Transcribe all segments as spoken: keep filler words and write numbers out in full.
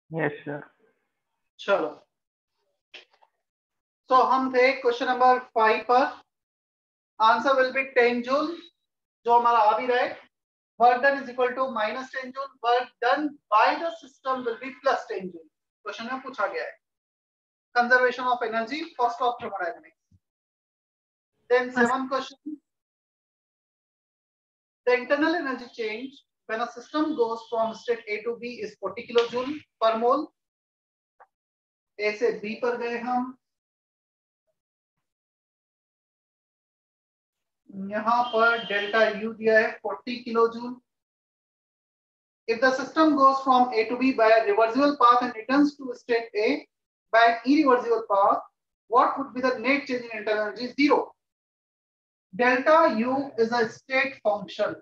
Yes sir. चलो, तो हम थे क्वेश्चन नंबर फाइव पर। Answer will be ten joule, जो हमारा आ भी रहा है। Work done is equal to minus ten joule, work done by the system will be plus ten joule. Question में पूछा गया है conservation of energy, first of thermodynamics. Then seven question, the internal energy change when a system goes from state A to B is forty kilojoule per mole। A से B पर गए हम, यहां पर डेल्टा U दिया है forty kilojoule. If the system goes from A to B by a reversible path and returns to state A by an irreversible path, what would be the net change in internal energy? Zero. Delta U is a state function।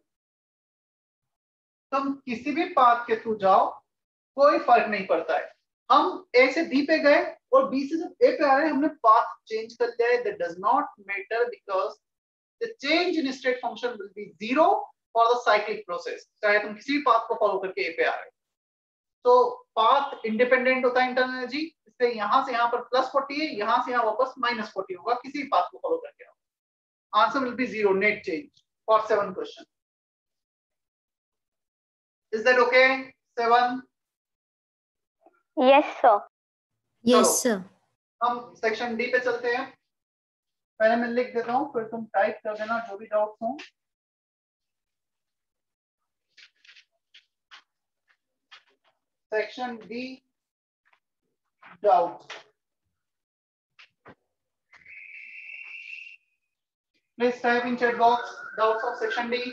तुम किसी भी path के through जाओ, कोई फर्क नहीं पड़ता है। हम A से B पे गए और B से जब A पे आ रहे हैं, हमने पाथ चेंज कर लिया है। That does not matter because the change in state function will be zero for the cyclic process। चाहे तुम किसी भी पाथ को फॉलो करके A पे आ रहे हो, तो पाथ इंडिपेंडेंट होता है इंटरनल एनर्जी। इसलिए यहां से यहां पर प्लस फोर्टी है, यहां से यहां वापस माइनस फोर्टी होगा किसी भी पाथ को फॉलो करके आओ। Answer will be zero, net change for seven question. Is that okay? Seven? Yes sir। Yes sir. हम सेक्शन डी पे चलते हैं। पहले मैं लिख देता हूं, फिर तुम टाइप कर देना जो भी डाउट्स हो। Section D doubts, please type in chat box doubts of section D.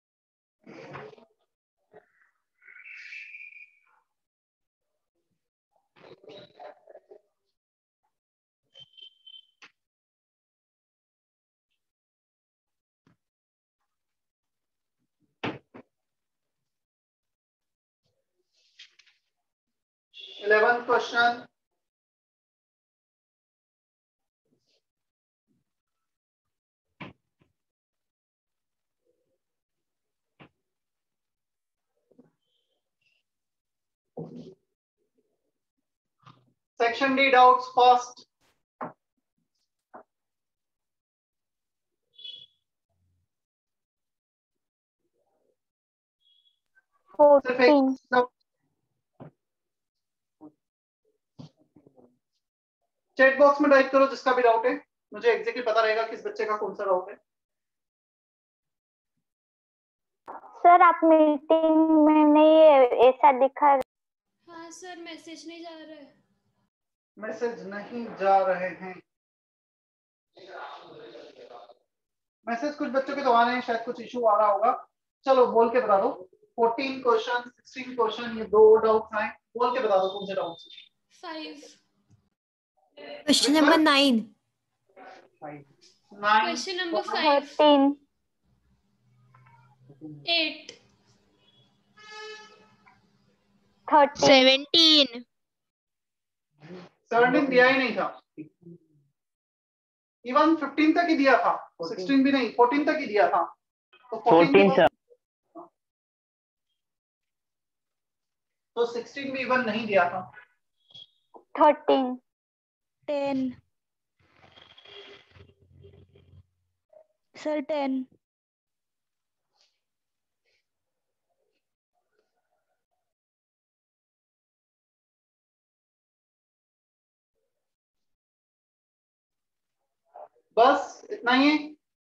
eleventh question, section D doubts first। fourteen। Chat box में टाइप करो जिसका भी डाउट है, मुझे एग्जैक्टली पता रहेगा किस बच्चे का कौन सा डाउट है। सर आप मीटिंग में नहीं ऐसा दिखा। हाँ सर, मैसेज नहीं जा रहा है। मैसेज नहीं जा रहे हैं। मैसेज कुछ बच्चों के तो आ रहे हैं, शायद कुछ इशू आ रहा होगा। चलो बोल के बता दो। फोर्टीन क्वेश्चन, सिक्सटीन क्वेश्चन, ये दो डाउट्स आए, बोल के बता दो कौन से doubts. Five. Question number nine. Question number five. Thirteen. Eight. Thirteen. Seventeen. Seventeen दिया ही नहीं था, इवन फिफ्टीन तक ही दिया था, सिक्सटीन भी नहीं, फोर्टीन तक ही दिया था। तो फोर्टीन सर, तो सिक्सटीन भी इवन नहीं दिया था। थर्टीन। टेन। Sir ten. बस इतना ही है।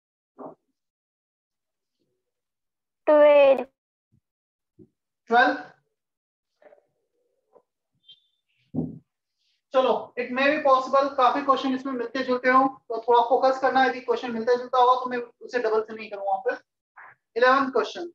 ट्वेल्व। ट्वेल्व। चलो, इट मे बी पॉसिबल काफी क्वेश्चन इसमें मिलते जुलते हो, तो थोड़ा फोकस करना। यदि क्वेश्चन मिलता जुलता होगा तो मैं उसे डबल से नहीं करूंगा फिर। Eleventh question,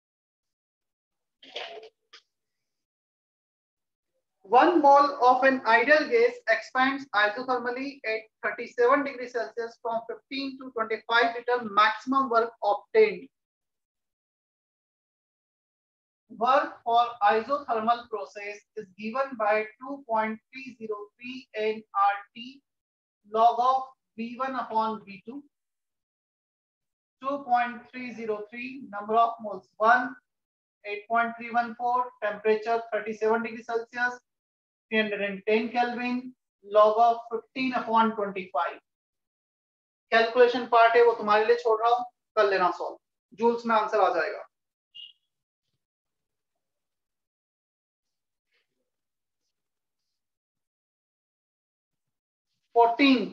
one mole of an ideal gas expands isothermally at thirty-seven degrees Celsius from fifteen to twenty-five liter maximum work obtained। Work for isothermal process is given by two point three zero three N R T log of V one upon V two। two point three zero three number of moles one, eight point three one four temperature thirty-seven degrees Celsius, three hundred ten Kelvin, log of fifteen upon twenty-five. Calculation part है वो तुम्हारे लिए छोड़ रहा हूं, कर लेना solve, joules में आंसर आ जाएगा। फोर्टीन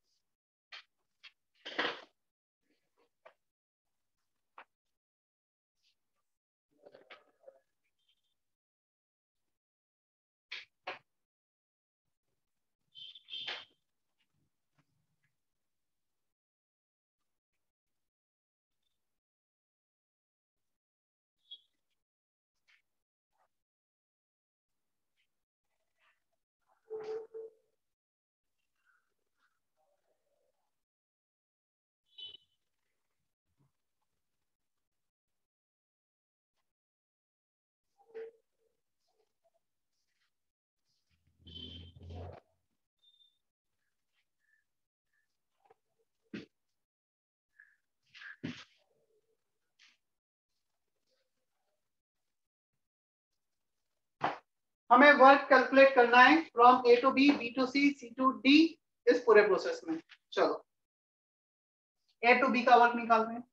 हमें वर्क कैलकुलेट करना है from A to B, B to C, C to D, इस पूरे प्रोसेस में। चलो ए टू बी का वर्क निकालते हैं।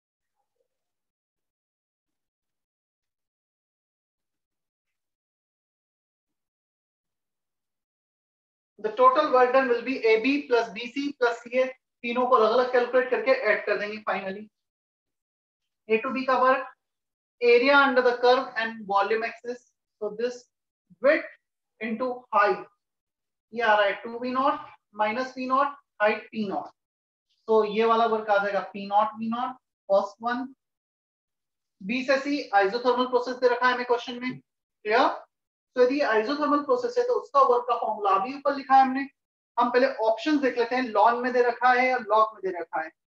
The total work done will be A B plus B C plus C A, तीनों को अलग अलग कैलकुलेट करके ऐड कर देंगे फाइनली। ए टू बी का work, area under the curve and volume axis, so this width into height, ये आ रहा है two V naught minus V naught, height P naught, तो ये वाला वर्क आ जाएगा P naught V naught, first one. B से सी आइसोथर्मल प्रोसेस दे रखा है हमें क्वेश्चन में, क्लियर। तो यदि आइसोथर्मल प्रोसेस है तो उसका वर्क का फॉर्मूला भी ऊपर लिखा है हमने। हम पहले ऑप्शंस देख लेते हैं, लॉन में दे रखा है या लॉग में दे रखा है।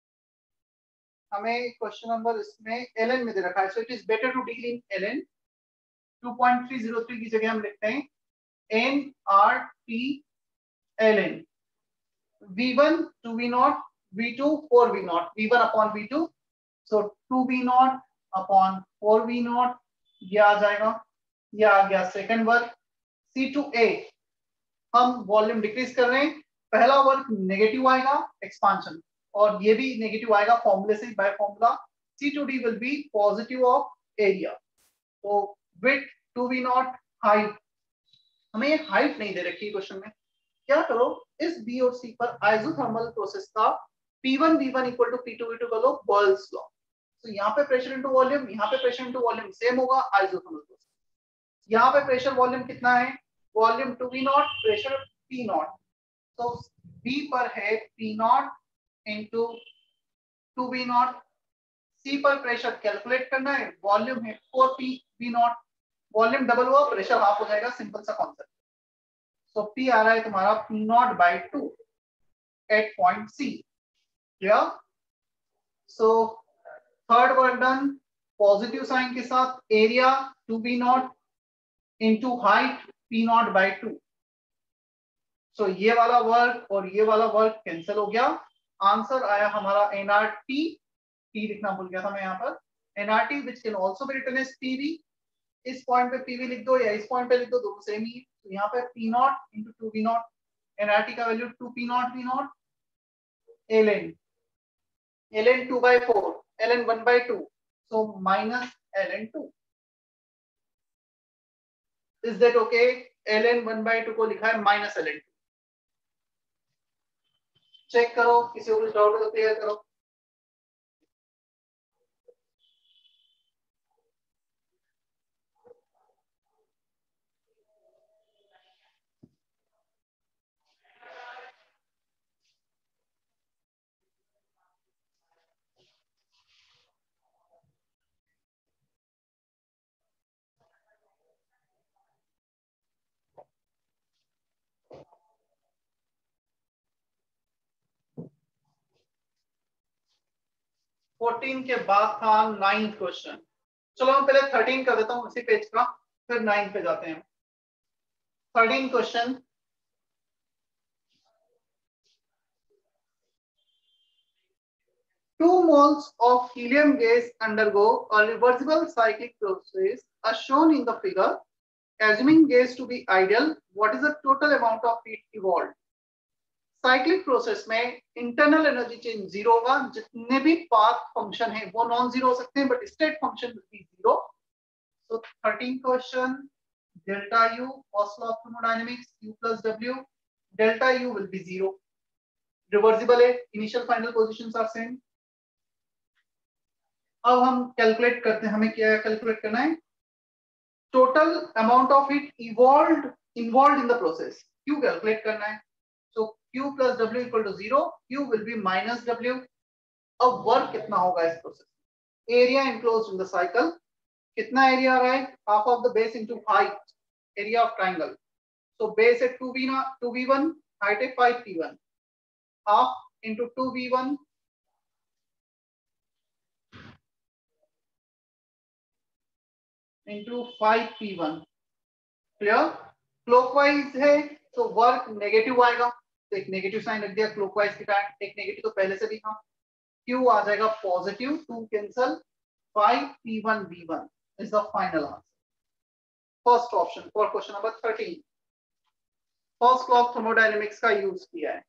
हमें क्वेश्चन नंबर इसमें एलएन में दे रखा है, so it is better to deal in LN. Two point three zero three की जगह हम लिखते हैं N R T L N, V one two V naught, V two four V naught, V one upon V two, so two V naught upon four V naught, ये आ जाएगा। ये आ गया second work. C to A हम volume decrease कर रहे हैं, पहला वर्क नेगेटिव आएगा एक्सपांशन, और ये भी नेगेटिव आएगा फॉर्मूले से, by formula. C to D will be positive of area, तो width two V naught, height, हमें ये हाइट नहीं दे रखी क्वेश्चन में। क्या करो, इस बी और सी पर आइसोथर्मल प्रोसेस का P one V one equal to P two V two कर लो, बॉयल्स लॉ। तो यहाँ पे प्रेशर इनटू वॉल्यूम, यहाँ पे प्रेशर इनटू वॉल्यूम सेम होगा आइसोथर्मल प्रोसेस। यहाँ पे प्रेशर वॉल्यूम कितना है, volume two V naught, pressure P naught, तो बी पर है P naught into two V naught. C पर प्रेशर कैलकुलेट करना है, वॉल्यूम है four P V naught, volume double हुआ प्रेशर हाफ हो जाएगा, सिंपल सा कॉन्सेप्ट। सो पी आ रहा है तुम्हारा P naught by two at point C, clear. So third work done positive sign के साथ, area two V naught into height P naught by two. So ये वाला वर्क और ये वाला वर्क कैंसिल हो गया, आंसर आया हमारा एनआरटी, टी लिखना भूल गया था मैं यहाँ पर, NRT which can also be written as PV. इस पॉइंट पे पीवी लिख दो या इस पॉइंट पे लिख दो, दोनों सेम ही है। तो यहाँ पे P naught into two V naught, NRT का value two P naught V naught, L N, L N two by four, L N one by two, so minus L N two. Is that okay? L N one by two को लिखा है minus L N two. Check करो, किसी को कुछ doubt है तो clear करो। फोर्टीन के बाद था नाइन्थ क्वेश्चन। चलो मैं पहले थर्टीन कर देता हूं उसी पेज का, फिर नाइन्थ पे जाते हैं। Thirteen question, two moles of helium gas undergo a reversible cyclic process as shown in the figure. assuming gas to be ideal, what is the total amount of heat evolved? Cyclic process में internal energy change zero होगा, जितने भी path function है वो non zero हो सकते हैं, but state function will be zero. So thirteen question, delta U first law of thermodynamics, q plus w, delta U will be zero, reversible है, initial final positions are same. अब हम calculate करते हैं, हमें क्या कैलकुलेट करना है? Total amount of heat evolved involved in the process, q calculate करना है. So Q plus W equal to zero, Q will be minus W. अब वर्क कितना होगा इस process? Area enclosed in the cycle, कितना area आ रहा है? Half of the base into height, area of triangle. So base है two V two V one, height है five P one, half into two V one into five P one. Clear? Clockwise है तो work negative आएगा, तो एक negative sign रख दिया clockwise के टाइम, एक नेगेटिव तो पहले से भी था. Q आ जाएगा positive, two cancel, five P one V one is the final answer. First option for question number thirteen. First law of thermodynamics का यूज किया है.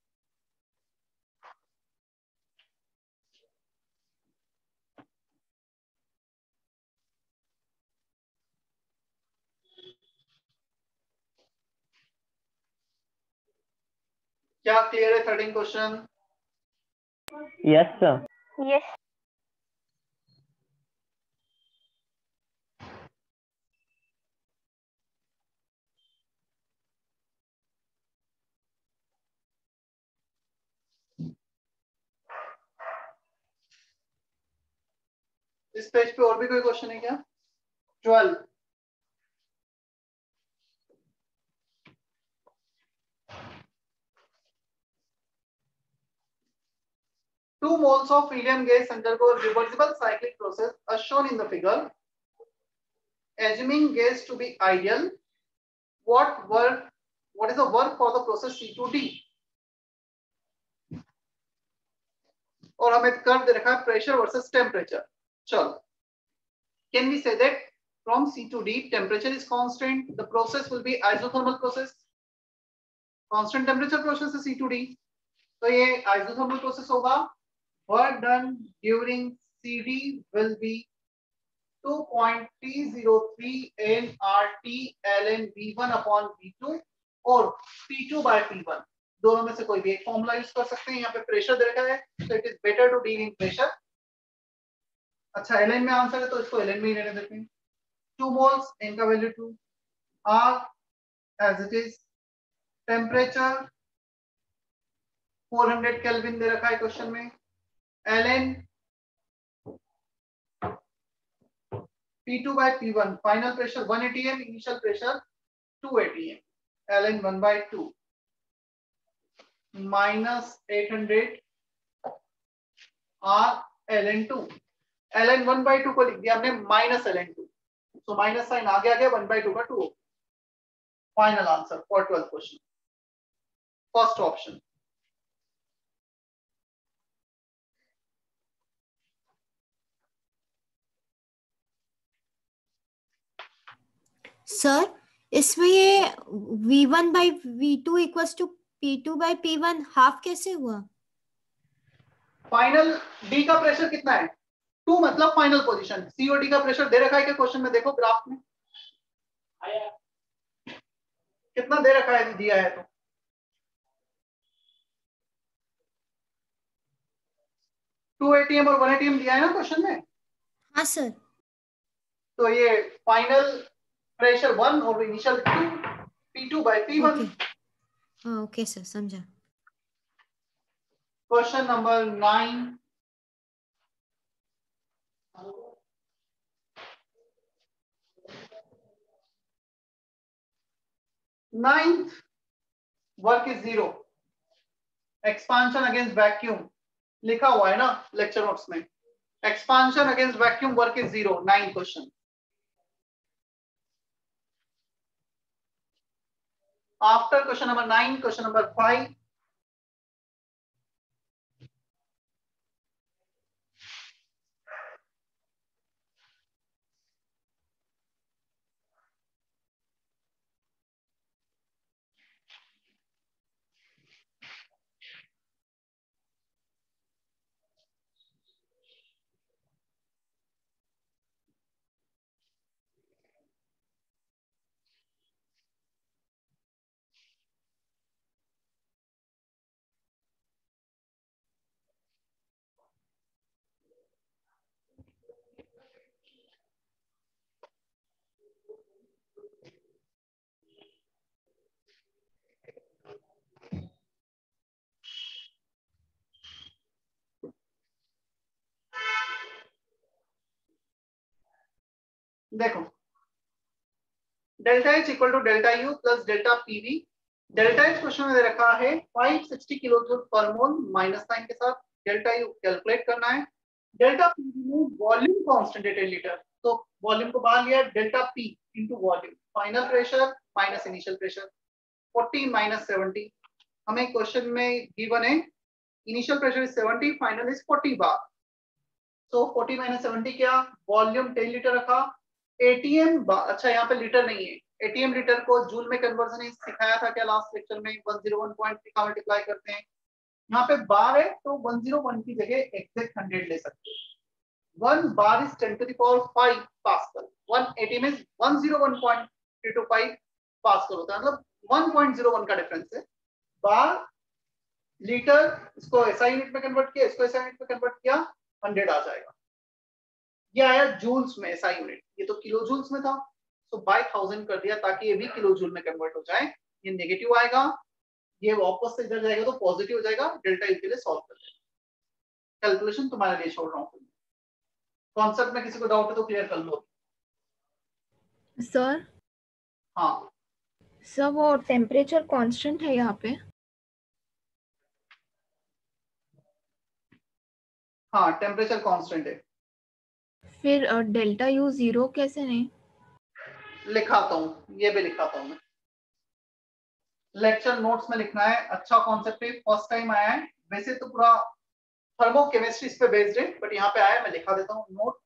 क्या क्लियर है thirteen question? Yes sir. Yes. इस पेज पे और भी कोई क्वेश्चन है क्या? Twelve. Two moles of helium gas undergo a reversible cyclic process as shown in the figure. Assuming gas to be ideal, what work? What is the work for the process C two D? और हमें curve दे रखा है pressure versus temperature. चलो, can we say that from C two D temperature is constant, the process will be isothermal process. Constant temperature process है C two D, तो ये isothermal process होगा. Work done during C D will be two point three zero three N R T ln V one upon V two और P two by P one. दोनों में से कोई भी एक फॉर्मूला यूज कर सकते हैं. यहाँ पे प्रेशर दे रखा है, तो it is better to deal in pressure. अच्छा, एल एन में आंसर है तो इसको एल एन में ही रहने देते हैं. टू मोल्स, एन का value two, R as it is, temperature four hundred kelvin दे रखा है क्वेश्चन में, ln P two by P one, final pressure one eighty M, initial pressure two eighty M, ln one by two minus eight hundred R ln two. ln one by two को लिख दिया हमने minus ln two, so minus sign आगे आ गया, one by two का two. Final answer for twelfth question, first option. Sir इसमें ये V one by V two equals to P two by P one half कैसे हुआ? Final D का pressure कितना है? टू मतलब फाइनल पोजीशन. सी और डी का प्रेशर दे रखा है क्या क्वेश्चन में? देखो ग्राफ में कितना दे रखा है, दिया है तो टू एटी एम और वन एटी एम दिया है ना क्वेश्चन में. हाँ सर. तो ये फाइनल प्रेशर वन और initial two, P two by P one. हाँ ओके सर, समझा. Question number nine. Ninth, work is zero, expansion against vacuum लिखा हुआ है ना लेक्चर नोट्स में. Expansion against vacuum work is zero. Nine question. After question number nine, question number five. देखो delta H equal to delta U plus delta PV. Delta H question में दे रखा है पाँच सौ साठ किलो जूल पर मोल माइनस साइन के साथ। डेल्टा यू कैलकुलेट करना है। डेल्टा पीवी में वॉल्यूम कांस्टेंट है टेन लीटर, तो वॉल्यूम को बाहर लिया, delta P into volume, final pressure minus initial pressure, चालीस माइनस सत्तर। हमें क्वेश्चन में गिवन है इनिशियल प्रेशर इज सत्तर, फाइनल इज चालीस बार। सो चालीस माइनस सत्तर क्या, वॉल्यूम टेन लीटर रखा, एटीएम अच्छा यहाँ पे लीटर नहीं है, एटीएम लीटर को जूल में कन्वर्जन सिखाया था क्या लास्ट लेक्चर में, एक सौ एक पॉइंट थ्री का मल्टीप्लाई करते हैं। यहाँ पे बार है तो एक सौ एक की जगह एग्जैक्ट हंड्रेड ले सकते हैं। One bar is ten to the power five pascal, one atm one zero one point three two five pascal होता है, मतलब वन पॉइंट जीरो वन का डिफरेंस है। बार लीटर, इसको एसआई यूनिट में कन्वर्ट किया, इसको एसआई यूनिट में कन्वर्ट किया, हंड्रेड आ जाएगा। ये आया जूल्स में एसआई यूनिट, ये तो किलो जूल्स में था, तो बाय थाउजेंड कर दिया ताकि ये भी किलो जूल में कन्वर्ट हो जाए। ये नेगेटिव आएगा, ये वापस से इधर जाएगा तो पॉजिटिव हो जाएगा। डेल्टा यू के लिए सॉल्व कर लेंगे। कैलकुलेशन तुम्हारे लिए छोड़ रहा हूँ। कॉन्सेप्ट में किसी को डाउट है तो क्लियर कर लो। सर हाँ सर वो टेम्परेचर कांस्टेंट है यहाँ पे? हाँ टेम्परेचर कांस्टेंट है। फिर डेल्टा यू जीरो कैसे नहीं? लिखाता हूँ, ये भी लिखाता हूँ मैं, लेक्चर नोट्स में लिखना है। अच्छा कॉन्सेप्ट है, फर्स्ट टाइम आया है। वैसे तो पूरा थर्मोकेमिस्ट्री इस पे बेस्ड है, बट यहाँ पे आया, मैं लिखा देता हूँ note.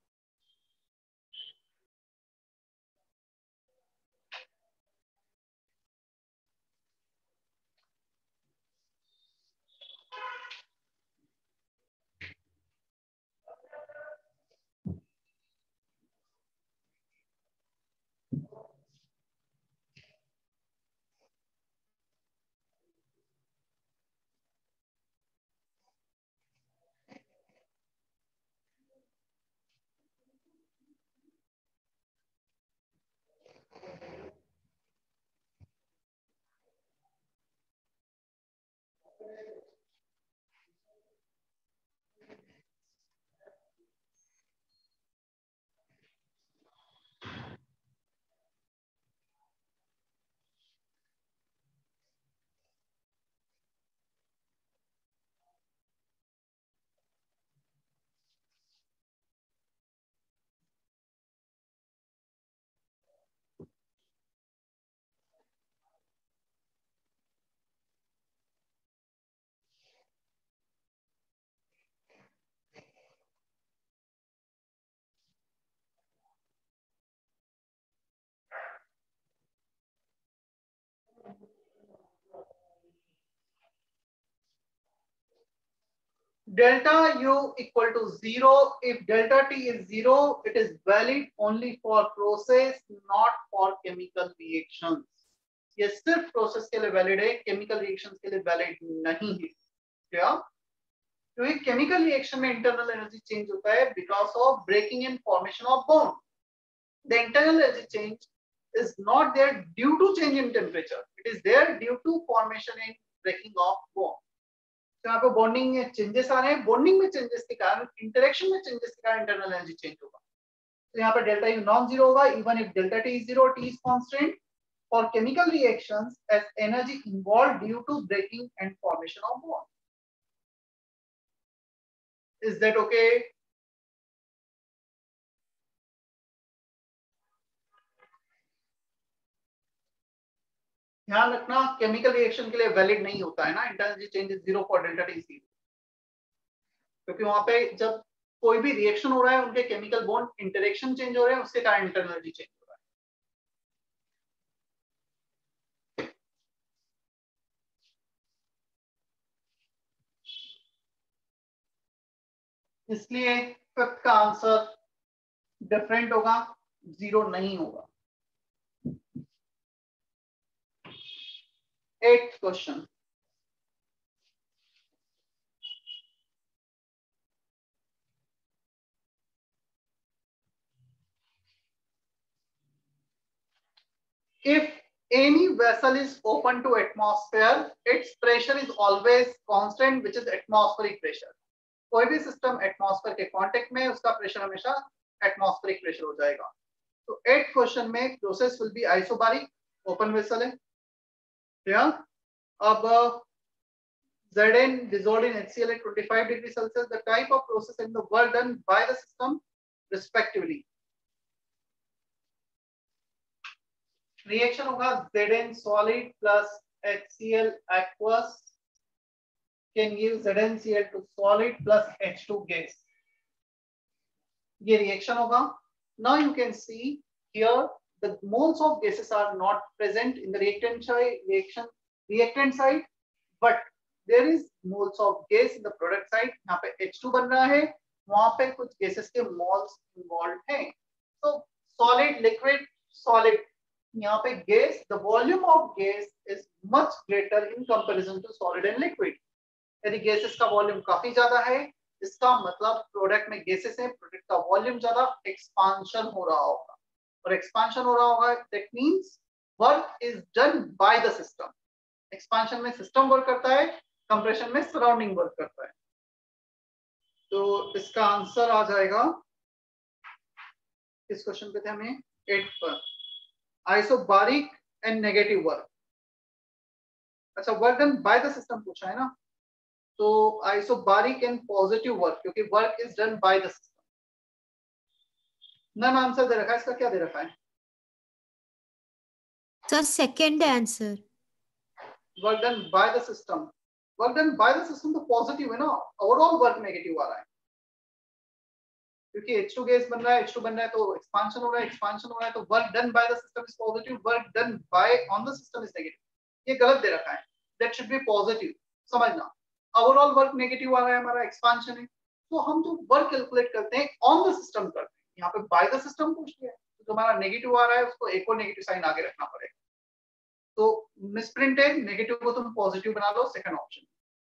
Delta U equal to zero. If delta T is zero, it is valid only for process, not for chemical reactions. ये सिर्फ प्रोसेस के लिए वैलिड है, केमिकल रिएक्शंस के लिए वैलिड नहीं है। क्या? क्योंकि केमिकल रिएक्शन में इंटरनल एनर्जी चेंज होता है because of breaking and formation of bond. The internal energy change is not there due to change in temperature. It is there due to formation and breaking of bond. तो यहाँ पे bonding में changes आ रहे हैं, bonding में changes के कारण, interaction में चेंजेस के कारण इंटरनल एनर्जी चेंज होगा। तो यहाँ पे डेल्टा यू नॉन जीरो होगा, even if delta T is zero, T is constant for chemical reactions as energy involve due to breaking and formation of bond. Is that okay? ध्यान रखना, chemical reaction के लिए valid नहीं होता है ना internal energy change is zero for delta T zero, क्योंकि वहां पे जब कोई भी रिएक्शन हो रहा है उनके केमिकल बॉन्ड इंटरेक्शन चेंज हो रहे हैं, उसके कारण इंटरनल एनर्जी चेंज हो रहा है। इसलिए फिफ्थ का आंसर डिफरेंट होगा, जीरो नहीं होगा। Eighth question. If any vessel is open to atmosphere, its pressure is always constant, which is atmospheric pressure. कोई भी सिस्टम एटमॉस्फेयर के कांटेक्ट में, उसका प्रेशर हमेशा एटमॉस्फेरिक प्रेशर हो जाएगा। तो एट क्वेश्चन में process will be isobaric, open vessel है, ठीक। अब Zn dissolved in HCl at twenty-five degrees Celsius, the type of process and the work done by the system respectively. Reaction होगा Zn solid plus HCl aqueous can give ZnCl to solid plus H two gas. ये reaction होगा. Now you can see here the moles of gases are not present in the reactant side, reaction reactant side, but there is moles of gas in the product side. यहाँ पे H two बन रहा है, वहां पे कुछ gases के moles involved हैं. So solid, liquid, solid. यहाँ पे gas, the volume of gas is much greater in comparison to solid and liquid. यदि gases का volume काफी ज्यादा है, इसका मतलब प्रोडक्ट में gases है, प्रोडक्ट का volume ज्यादा, expansion हो रहा होगा, और expansion हो रहा होगा, that means work is done by the system. Expansion में system work करता है, कंप्रेशन में सराउंडिंग वर्क करता है. तो इसका आंसर आ जाएगा, इस क्वेश्चन पे थे हमें एट पर, आइसोबारिक एंड नेगेटिव वर्क. अच्छा, work done by the system पूछा है ना, तो आइसोबारिक एंड पॉजिटिव वर्क, क्योंकि work is done by the system. None answer दे रखा है, इसका क्या दे रखा है sir? Second answer, work done by the system. Work done by the system तो पॉजिटिव है ना, ओवरऑल वर्क नेगेटिव आ रहा है, क्योंकि H two गैस बन रहा है, H two बन रहा है तो एक्सपांशन हो रहा है, एक्सपांशन हो रहा है तो work done by the system is positive, work done by on the system is negative. ये गलत दे रखा है, दैट शुड बी पॉजिटिव. समझना, ओवरऑल वर्क नेगेटिव आ रहा है, हमारा एक्सपांशन है, तो हम जो वर्क कैलकुलेट करते हैं ऑन द सिस्टम करते हैं. यहाँ पे बाय द सिस्टम पूछ लिया है, तो हमारा नेगेटिव आ रहा है, उसको एक और नेगेटिव साइन आगे रखना पड़ेगा. तो मिसप्रिंट है, नेगेटिव को तुम पॉजिटिव बना लो, सेकंड ऑप्शन.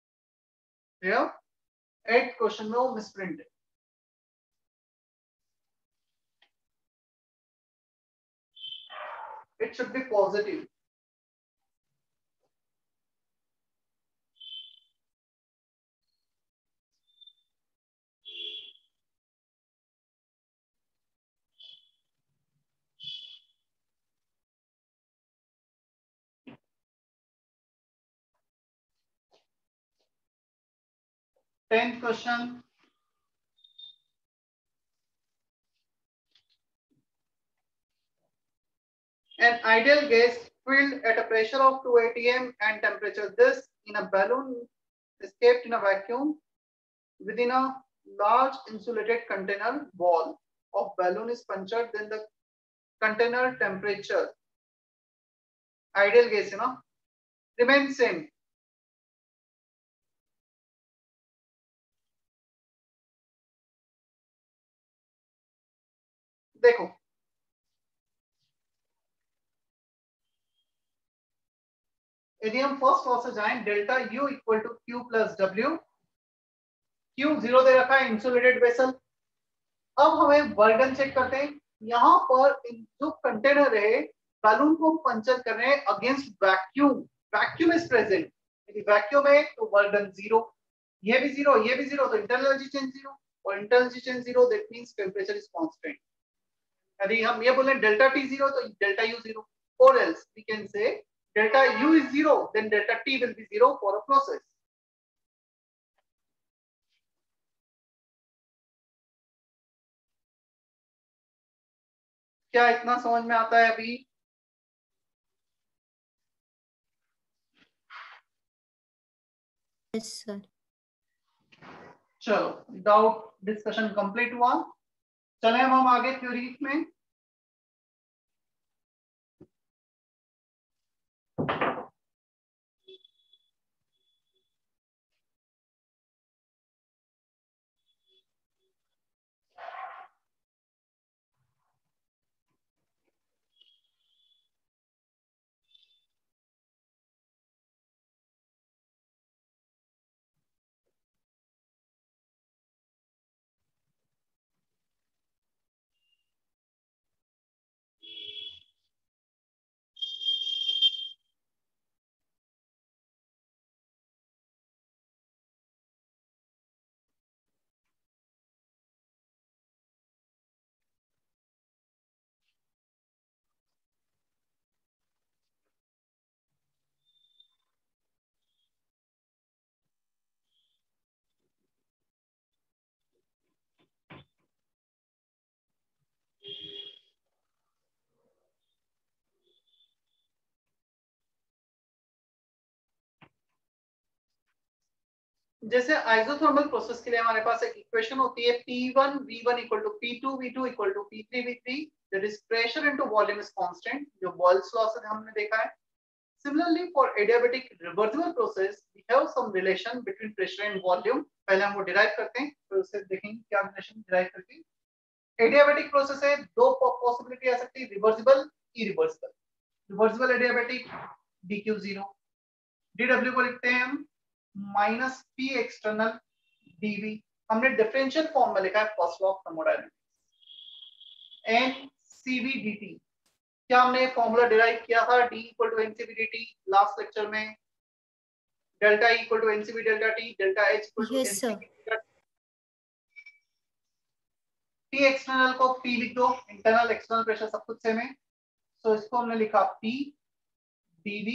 एट क्वेश्चन में वो मिसप्रिंट है. It should be positive. Tenth question. An ideal gas filled at a pressure of two atmospheres and temperature this in a balloon escaped in a vacuum within a large insulated container. Wall of balloon is punctured, then the container temperature, ideal gas है ना, remains same. देखो, यदि हम first law से जाएं, delta U equal to Q plus W. Q zero दे रखा है, इंसुलेटेड वेसल. अब हमें वर्क डन चेक करते हैं. यहाँ पर जो कंटेनर है, बैलून को हम पंचर कर रहे हैं against vacuum. Vacuum is present, यदि वैक्यूम है तो वर्क डन जीरो. ये भी जीरो, ये भी जीरो, तो इंटरनल एनर्जी चेंज जीरो, और internal energy change zero, that means temperature is constant. यदि हम ये बोले डेल्टा टी जीरो, तो डेल्टा यू जीरो, और else we can say delta u is zero, then delta t will be zero for a process. क्या इतना समझ में आता है अभी? Yes sir. चलो, डाउट डिस्कशन कंप्लीट हुआ. चले हम आगे थ्योरी में. जैसे आइसोथर्मल प्रोसेस के लिए हमारे पास एक इक्वेशन होती है P one V one equal to P two V two equal to P three V three, that is pressure into volume is constant, जो बॉयल्स लॉ से हमने देखा है। Similarly, for adiabatic reversible process, we have some relation between pressure and volume. पहले हम वो derive करते हैं, फिर उससे देखेंगे क्या relation derive करते हैं। Adiabatic process है, दो possibility आ सकती है, reversible, irreversible. Reversible adiabatic D Q zero, D W को लिखते हैं हम minus P external D V. हमने differential form में लिखा है first law of thermodynamics. And C V D T. क्या हमने फॉर्मूला डिराइव किया था D equal to NCV dt last lecture में, delta E equal to NCV delta T, delta H equal to Yes, sir. NCV delta T। External को P लिख दो, internal external pressure सब कुछ सेम है, सो इसको हमने लिखा P dV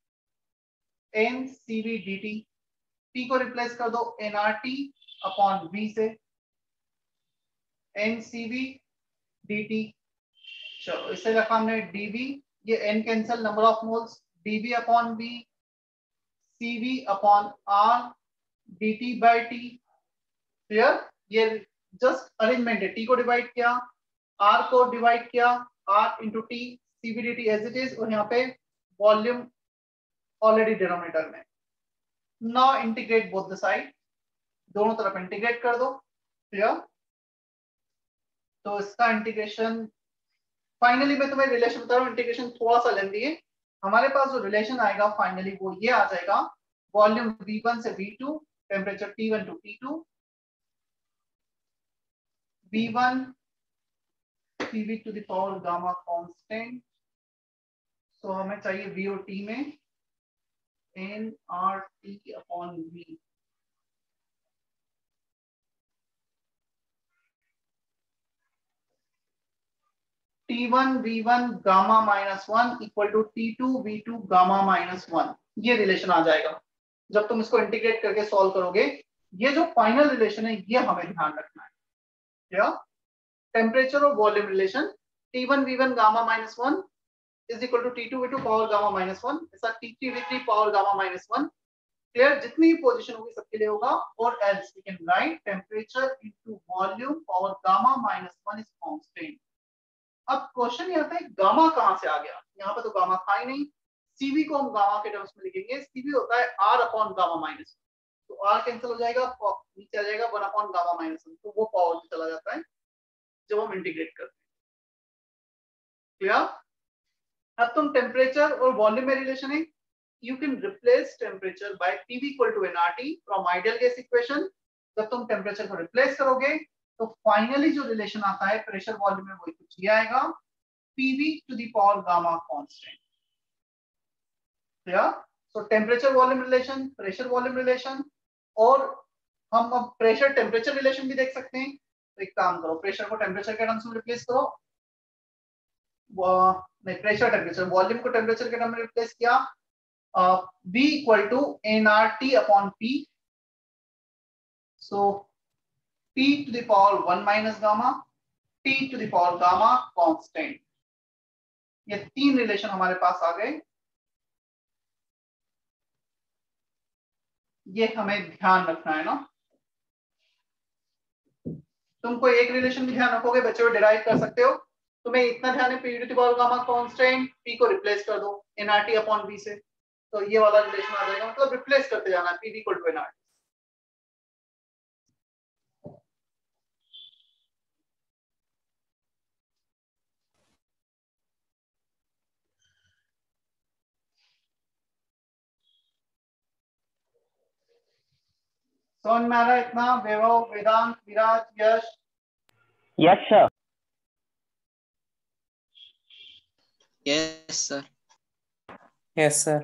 NCV dt, P को रिप्लेस कर दो nRT अपॉन V से, एनसीवी dt। चलो इसे रखा हमने dV, ये n cancel, number of moles, dV upon V, cV upon R, dt by T। Clear? ये जस्ट अरेंजमेंट है, T को डिवाइड किया, R को डिवाइड किया, R into T, cV dt as it is, और यहाँ पे वॉल्यूम ऑलरेडी डिनोमिनेटर में। Now integrate both the side, दोनों तरफ इंटीग्रेट कर दो। क्लियर? तो इसका इंटीग्रेशन, फाइनली मैं तुम्हें रिलेशन बता रहा हूँ, इंटीग्रेशन थोड़ा सा लेंदी है। हमारे पास जो रिलेशन आएगा फाइनली वो ये आ जाएगा, वॉल्यूम V वन से V two, temperature T one to T two, V one C V to the power gamma constant. So हमें चाहिए V और T में N R T upon V। T one V one gamma minus one equal to T two V two gamma minus one, ये relation आ जाएगा। जब तुम इसको इंटीग्रेट करके सॉल्व करोगे, ये जो फाइनल रिलेशन है ये हमें ध्यान रखना है। क्या? टेम्परेचर और volume relation, T one V one gamma minus one is equal to T two V two power gamma minus one, ऐसा T three V three power gamma minus one. Clear? जितनी भी पोजीशन होगी सबके लिए होगा, और else we can write temperature into volume power gamma minus one is constant. अब question ये आता है गामा कहां से आ गया, यहाँ पे तो गामा था ही नहीं। सीवी को हम गामा के टर्म्स में लिखेंगे, सीवी होता है आर अपॉन गामा माइनस, तो आर कैंसिल हो जाएगा, नीचे आ जाएगा one upon gamma minus one, तो वो पावर में चला जाता है जब हम इंटीग्रेट करते हैं। क्लियर? अब तुम टेम्परेचर और वॉल्यूम में रिलेशन है, you can replace temperature by TV equal to NRT from ideal gas equation. जब तुम टेम्परेचर को रिप्लेस करोगे तो फाइनली जो रिलेशन आता है प्रेशर वॉल्यूम में, वही कुछ ये आएगा, PV to the power gamma constant. Clear? So temperature volume relation, pressure volume relation, और हम अब प्रेशर टेम्परेचर रिलेशन भी देख सकते हैं। तो एक काम करो, प्रेशर को टेम्परेचर के टर्म्स में रिप्लेस करो, नहीं प्रेशर टेम्परेचर, वॉल्यूम को टेम्परेचर के टर्म में रिप्लेस किया, V equal to N R T upon P, so T to the power one minus gamma, T to the power gamma constant। ये तीन रिलेशन हमारे पास आ गए, ये हमें ध्यान रखना है ना। तुम कोई एक रिलेशन भी ध्यान रखोगे बच्चों, डिराइव कर सकते हो। तुम्हें इतना ध्यान है, P to the power gamma constant, P को रिप्लेस कर दो nRT अपॉन V से, तो ये वाला रिलेशन आ जाएगा, मतलब रिप्लेस करते जाना है, P इक्वल टू nRT। समझ में आ रहा है इतना? Vaibhav, Vedant, Viraj, Yash? Yes sir. Yes sir. Yes sir.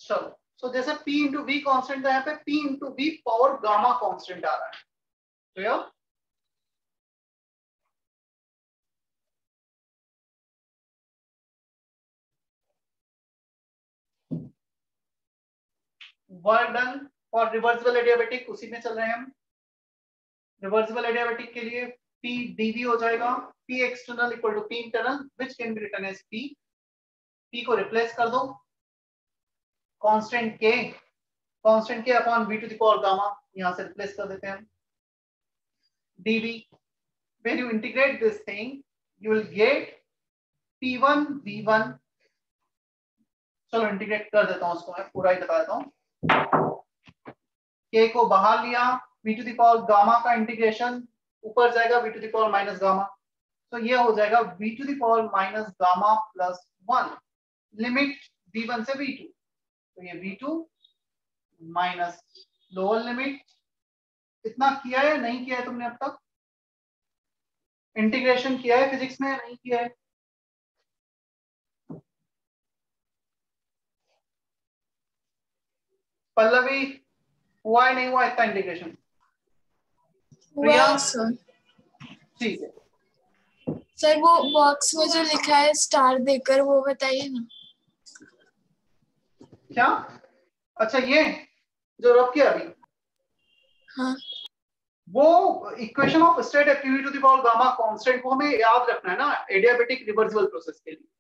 चलो, सो so, जैसे p इंटू वी कॉन्स्टेंट है, यहाँ पे p into V power gamma constant आ रहा है, clear? Work done for reversible adiabatic, उसी में चल रहे हैं हम। रिवर्सिबल एडियाबेटिक के लिए p dv हो जाएगा p external equal to p internal which can be written as p। p को रिप्लेस कर दो constant k, constant k upon v to the power gamma, यहां से रिप्लेस कर देते हैं हम। dv, when you integrate this thing you will get p one v one. चलो इंटीग्रेट कर देता हूं उसको, मैं पूरा ही बता देता हूं। k को बाहर लिया, v to the power gamma का इंटीग्रेशन ऊपर जाएगा v to the power minus gamma, तो ये हो जाएगा v to the power minus gamma plus one, limit v one से v टू, तो ये v two minus lower limit. इतना किया है नहीं किया है तुमने अब तक? इंटीग्रेशन किया है फिजिक्स में, नहीं किया है? पल्लवी हुआ है नहीं हुआ इतना इंटीग्रेशन? प्रिया? सर ठीक है सर वो बॉक्स में जो लिखा है स्टार देकर वो बताइए ना। क्या? अच्छा ये जो रब किया अभी, हाँ वो equation of state activity to the power gamma constant को हमें याद रखना है ना एडियाबेटिक रिवर्सिबल प्रोसेस के लिए।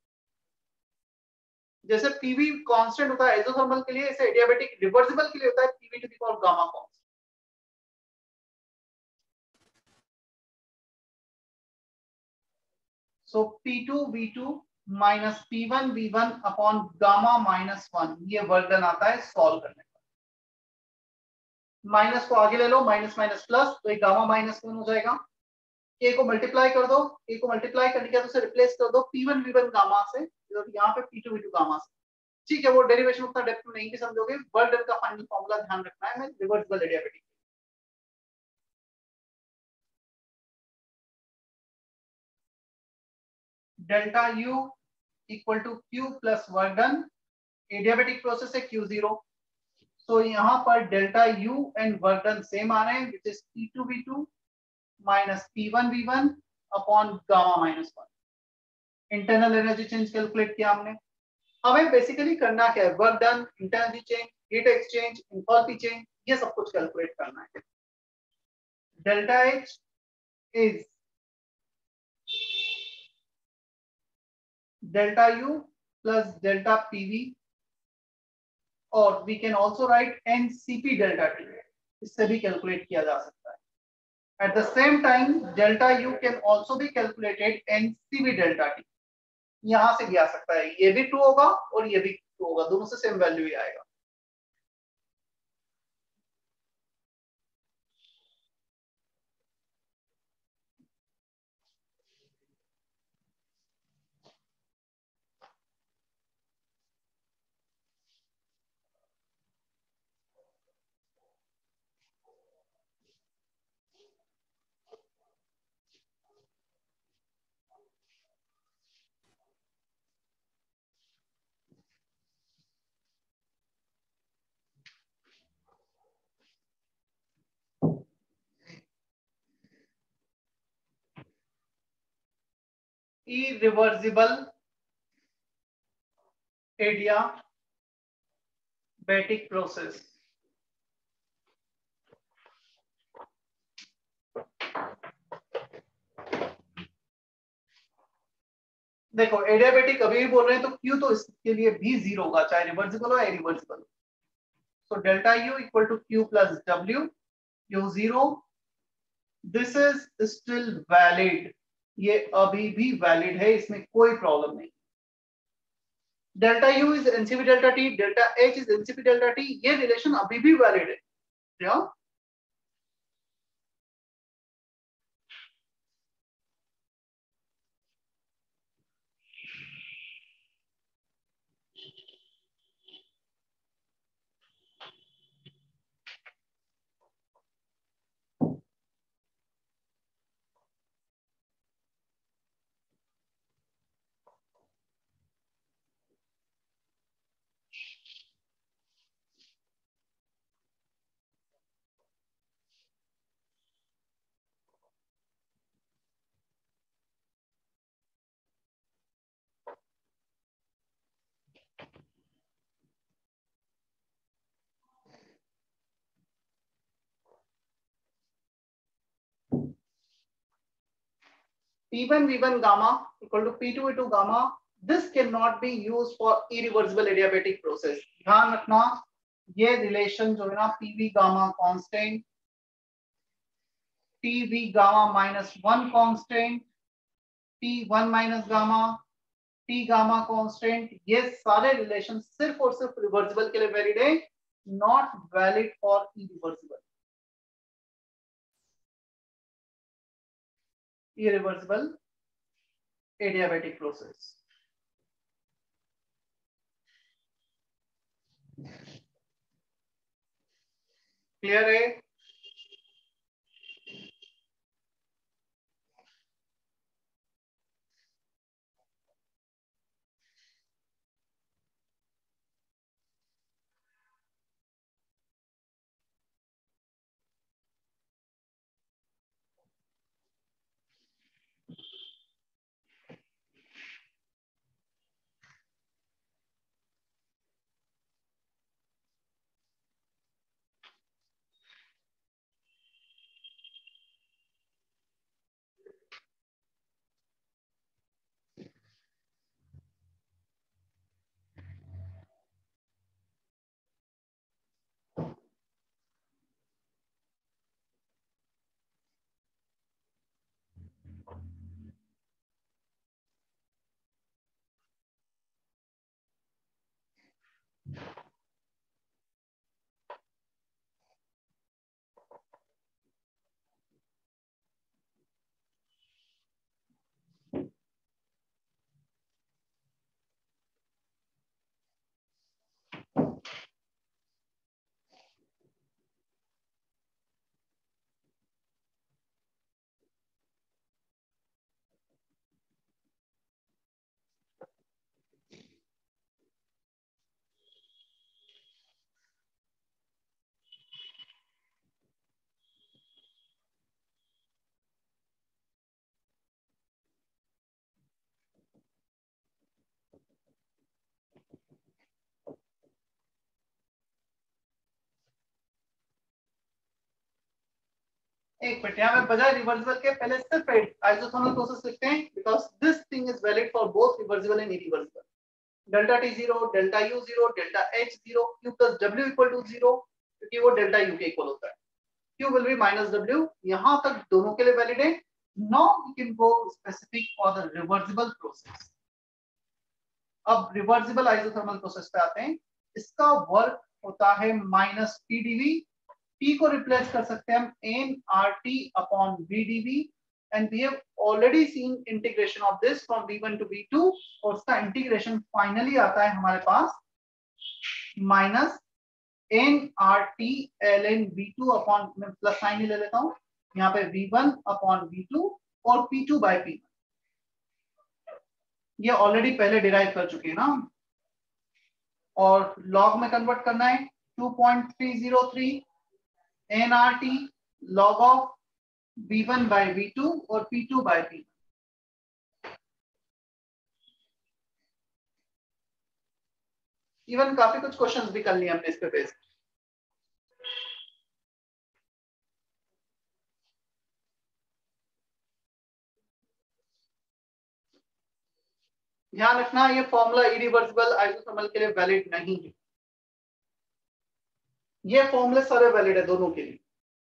जैसे पीवी कांस्टेंट होता है आइसोथर्मल के लिए, ऐसे एडियाबेटिक रिवर्सिबल के लिए होता है PV to the power gamma constant. So P two V two minus P one V one upon gamma minus one, ये वर्क डन आता है सॉल्व करने का। माइनस को आगे ले लो, माइनस माइनस प्लस, तो ये गामा माइनस वन हो जाएगा। के को मल्टीप्लाई कर दो, के को मल्टीप्लाई करने के बाद उसे रिप्लेस कर दो P one V one gamma से, यहाँ पे P two V two gamma से। ठीक है, वो डेरिवेशन उतना डेप्थ में नहीं भी समझोगे, वर्क डन का फाइनल फॉर्मूला ध्यान रखना है। मैं reversible adiabatic delta U equal to Q plus work done, adiabatic process है क्यू जीरो, तो यहाँ पर delta U and work done same आ रहे हैं which is P two V two minus P one V one upon gamma minus one. Internal energy change calculate किया हमने। हमें बेसिकली करना क्या है, work done, internal change, heat exchange, enthalpy change, ये सब कुछ कैलकुलेट करना है। Delta H is delta U plus delta PV, और we can also write NCP delta T, इससे भी कैलकुलेट किया जा सकता है। At the same time delta U can also be calculated NCV delta T, यहां से भी आ सकता है, ये भी ट्रू होगा और ये भी ट्रू होगा, दोनों से सेम वैल्यू ही आएगा। irreversible adiabatic process। देखो एडियाबेटिक अभी भी बोल रहे हैं तो क्यू तो इसके लिए भी जीरो होगा, चाहे रिवर्सिबल हो या इरिवर्सिबल हो। So delta U equal to Q plus W, U zero, this is still valid, ये अभी भी वैलिड है, इसमें कोई प्रॉब्लम नहीं। Delta U is NCP delta T, delta H is NCP delta T, ये रिलेशन अभी भी वैलिड है। क्या? P one V one gamma equal to P two V two gamma. This cannot be used for irreversible adiabatic process. ध्यान रखना ये relation जो है ना P V gamma constant, T V gamma minus one constant, T one minus gamma, T gamma constant, ये सारे relation सिर्फ और सिर्फ रिवर्सिबल के लिए वैलिड है, not valid for irreversible. Irreversible adiabatic process. Clear है? एक मिनट, यहाँ पे बजाय रिवर्सिबल के पहले सिर्फ आइसोथर्मल प्रोसेस लिखते हैं, because this thing is valid for both reversible and irreversible. Delta T zero, delta U zero, delta H zero, Q plus W equal to zero, क्योंकि वो डेल्टा यू के इक्वल होता है. Q will be minus W. यहाँ तक दोनों के लिए वैलिड है. Now we can go specific for the reversible process. अब रिवर्सिबल आइसोथर्मल प्रोसेस पे आते हैं. इसका वर्क होता है माइनस पी डीवी. P को रिप्लेस कर सकते हैं हम N R T upon V D V, and we have already seen integration of this from V one to V two, और उसका इंटीग्रेशन फाइनली आता है हमारे पास minus N R T ln V two upon, मैं plus sign ही ले लेता हूँ यहाँ पे, V one upon V two और P two by P one. ये ऑलरेडी पहले डिराइव कर चुके हैं ना, और लॉग में कन्वर्ट करना है two point three zero three N R T log of V one by V two और P two by P one. Even काफी कुछ क्वेश्चंस भी कर लिए हमने इस पे बेस. ध्यान रखना ये फॉर्मूला इरिवर्सिबल आइसोथर्मल के लिए वैलिड नहीं है. ये फॉर्मूले सारे वैलिड है दोनों के लिए.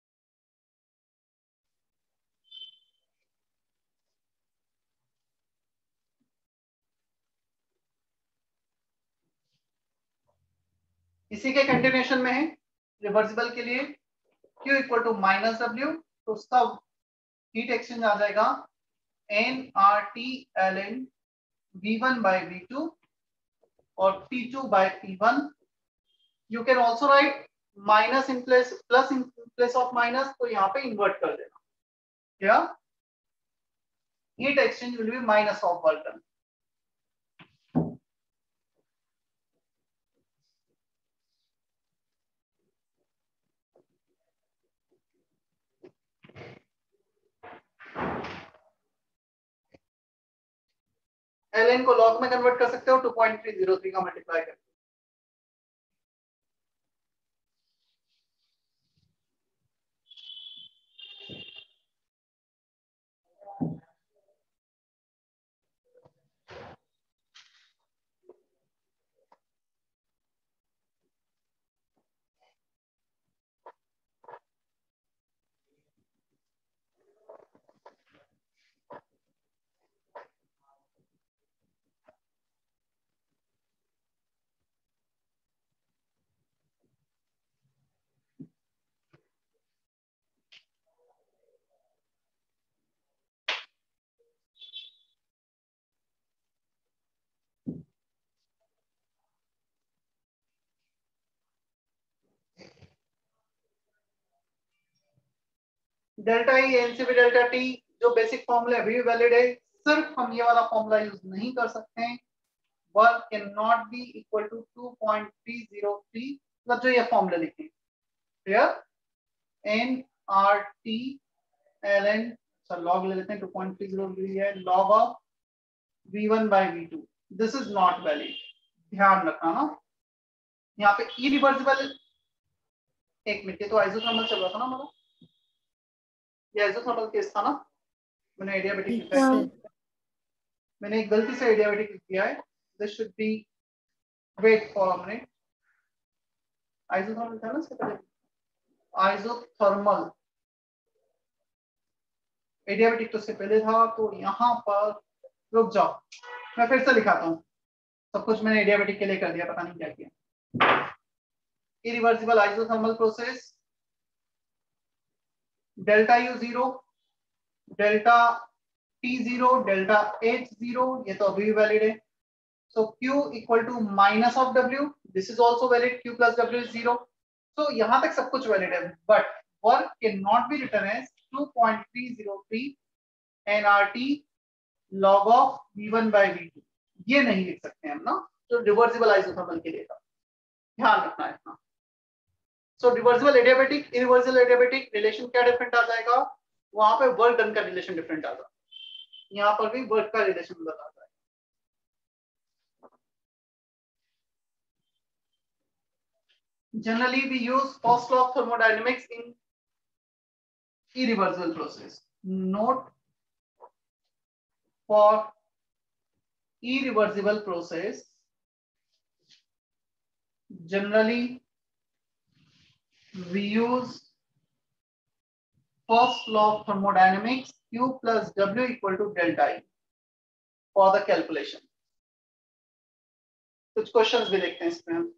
इसी के कंटिन्यूएशन में है रिवर्सिबल के लिए Q equal to minus W, तो उसका हीट एक्सचेंज आ जाएगा N R T ln V one by V two और P two by P one. You can also write minus in place plus in place of minus, तो यहाँ पे invert कर देना. क्या heat exchange will be minus of work done. ln को log में convert कर सकते हो, two point three zero three का मल्टीप्लाई करके. Delta E NCV delta T जो बेसिक फॉर्मूला अभी भी वैलिड है, सिर्फ हम ये वाला फॉर्मूला यूज नहीं कर सकते हैं। Work can not be equal to two point three zero three, मतलब जो ये फॉर्मूला लिखे clear, N R T L N सर लॉग ले लेते हैं, two point three zero three है log of V one by V two, this is not valid, ध्यान रखना ना। यहाँ पे इरिवर्सिबल, एक मिनट, तो आइसोथर्मल चल रहा था ना हमारा, ये आइसोथर्मल केस था ना, मैंने एडियाबेटिक लिखा है, मैंने एक गलती से एडियाबेटिक लिख दिया है, this should be, wait for a minute, isothermal था ना इसके पहले, आइसोथर्मल एडियाबेटिक तो इससे पहले था, तो यहाँ पर रुक जाओ, मैं फिर से लिखाता हूँ, सब कुछ मैंने एडियाबेटिक के लिए कर दिया, पता नहीं क्या किया। Irreversible isothermal process, delta U zero, delta T zero, delta H zero, ये तो अभी भी वैलिड है। So Q equal to minus of W, this is also valid, Q plus W is zero. So यहां तक सब कुछ वैलिड है, but work can not be written as two point three zero three N R T log of V one by V two, ये नहीं लिख सकते हम ना, जो रिवर्सिबल आइसोथर्मल के लिए था, ध्यान रखना है इतना। So reversible adiabatic, irreversible adiabatic relation क्या डिफरेंट आ जाएगा, वहां पे वर्क डन का रिलेशन डिफरेंट आ जाएगा, यहाँ पर भी वर्क का रिलेशन बता जाएगा। Generally we use first law of thermodynamics in irreversible process. Note, for irreversible process generally we use first law of thermodynamics, Q plus W equal to delta E for the calculation. कुछ questions भी देखते हैं इसमें हम।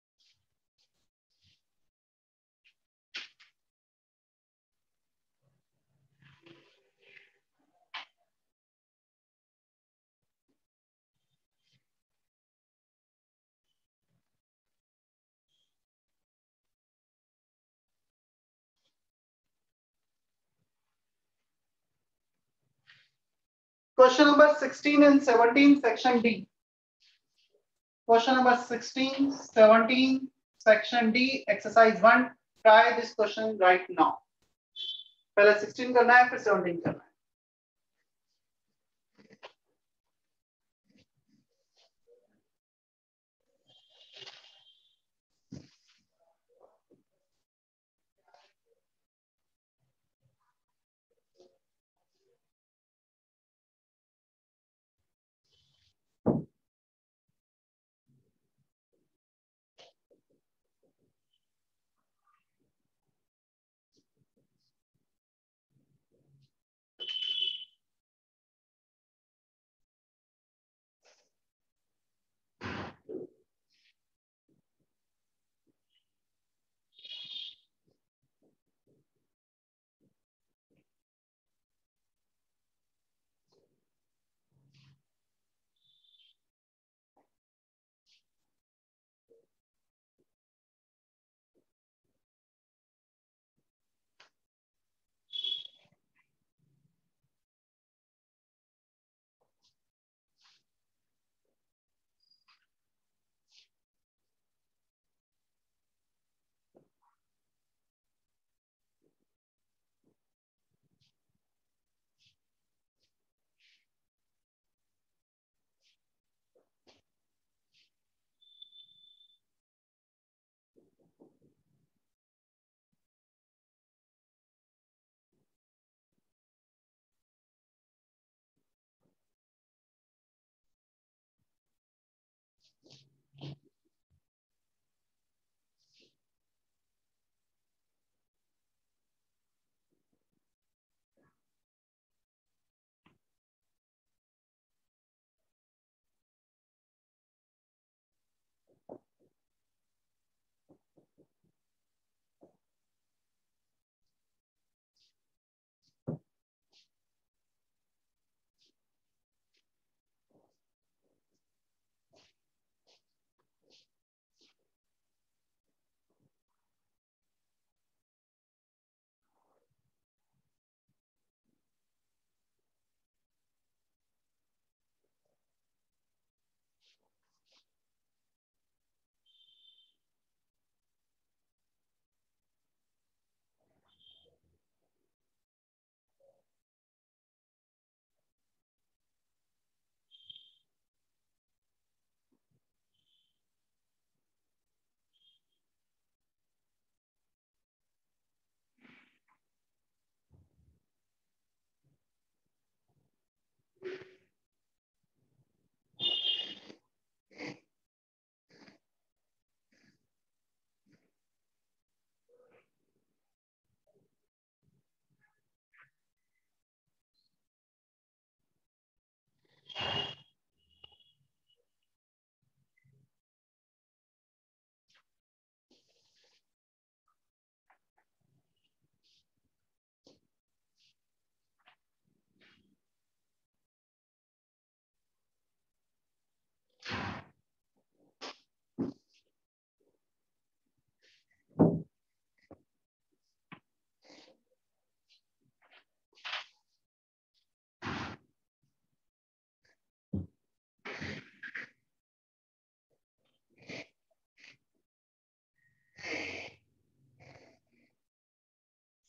Question number sixteen and seventeen, section D. Question number sixteen, seventeen, section D, exercise one. Try this question right now. पहले sixteen करना है, फिर seventeen करना है।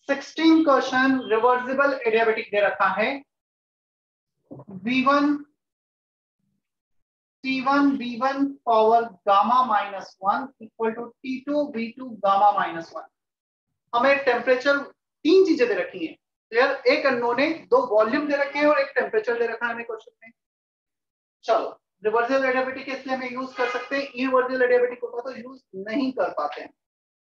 सिक्सटीन क्वेश्चन रिवर्सिबल एडियाबेटिक दे रखा है V one T one V one power gamma minus one equal to T two V two gamma minus one. हमें टेम्परेचर तीन चीजें दे रखी हैं, क्लियर। एक अननोन है, दो वॉल्यूम दे रखे हैं और एक टेम्परेचर दे रखा है हमें क्वेश्चन में। चलो रिवर्सिबल एडियाबेटिक इसलिए हमें यूज कर सकते हैं, इरिवर्सिबल एडियाबेटिक होता तो यूज नहीं कर पाते हैं।